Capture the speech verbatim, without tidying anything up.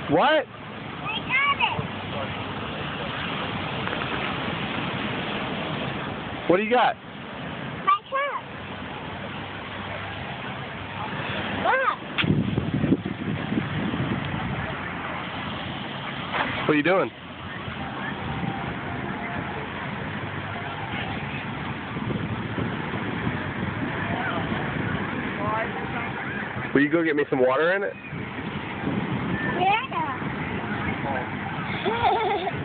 What? I got it. What do you got? My cup. Look. What are you doing? Will you go get me some water in it? Yeah.